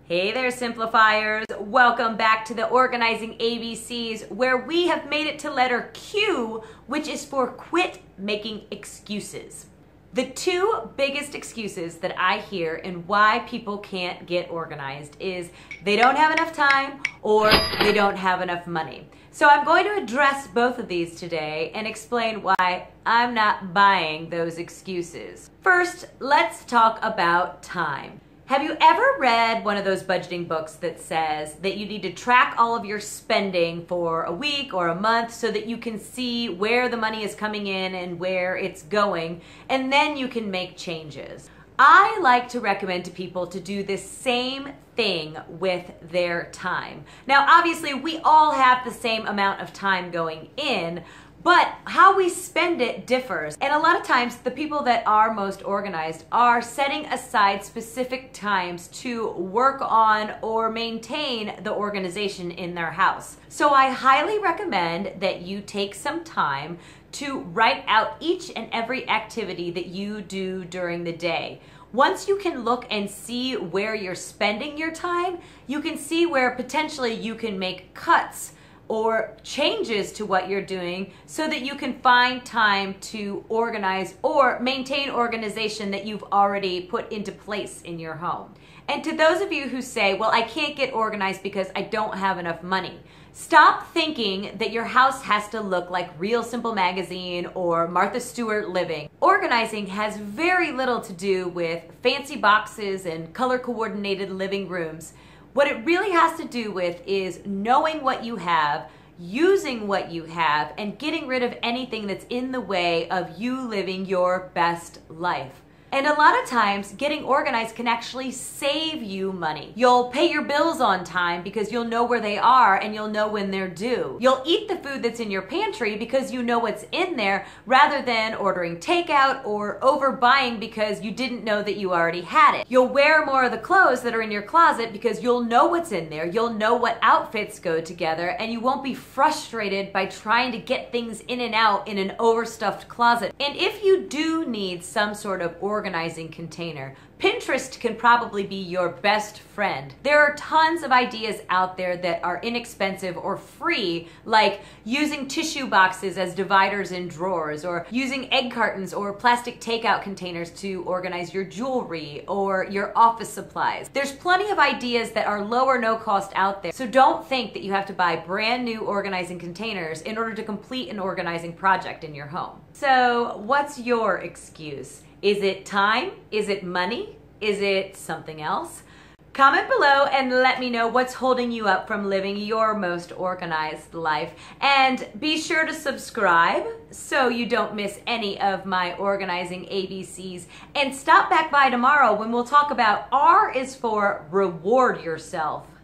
Hey there, simplifiers. Welcome back to the Organizing ABCs, where we have made it to letter Q, which is for quit making excuses. The two biggest excuses that I hear and why people can't get organized is they don't have enough time or they don't have enough money. So I'm going to address both of these today and explain why I'm not buying those excuses. First, let's talk about time. Have you ever read one of those budgeting books that says that you need to track all of your spending for a week or a month so that you can see where the money is coming in and where it's going, and then you can make changes? I like to recommend to people to do this same thing with their time. Now, obviously, we all have the same amount of time going in, but how we spend it differs. And a lot of times, the people that are most organized are setting aside specific times to work on or maintain the organization in their house. So I highly recommend that you take some time to write out each and every activity that you do during the day. Once you can look and see where you're spending your time, you can see where potentially you can make cuts or changes to what you're doing so that you can find time to organize or maintain organization that you've already put into place in your home. And to those of you who say, well, I can't get organized because I don't have enough money, stop thinking that your house has to look like Real Simple Magazine or Martha Stewart Living. Organizing has very little to do with fancy boxes and color-coordinated living rooms. What it really has to do with is knowing what you have, using what you have, and getting rid of anything that's in the way of you living your best life. And a lot of times, getting organized can actually save you money. You'll pay your bills on time because you'll know where they are and you'll know when they're due. You'll eat the food that's in your pantry because you know what's in there, rather than ordering takeout or overbuying because you didn't know that you already had it. You'll wear more of the clothes that are in your closet because you'll know what's in there, you'll know what outfits go together, and you won't be frustrated by trying to get things in and out in an overstuffed closet. And if you do need some sort of organizing container, Pinterest can probably be your best friend. There are tons of ideas out there that are inexpensive or free, like using tissue boxes as dividers in drawers, or using egg cartons or plastic takeout containers to organize your jewelry or your office supplies. There's plenty of ideas that are low or no cost out there, so don't think that you have to buy brand new organizing containers in order to complete an organizing project in your home. So what's your excuse? Is it time? Is it money? Is it something else? Comment below and let me know what's holding you up from living your most organized life. And be sure to subscribe so you don't miss any of my organizing ABCs. And stop back by tomorrow when we'll talk about R is for reward yourself.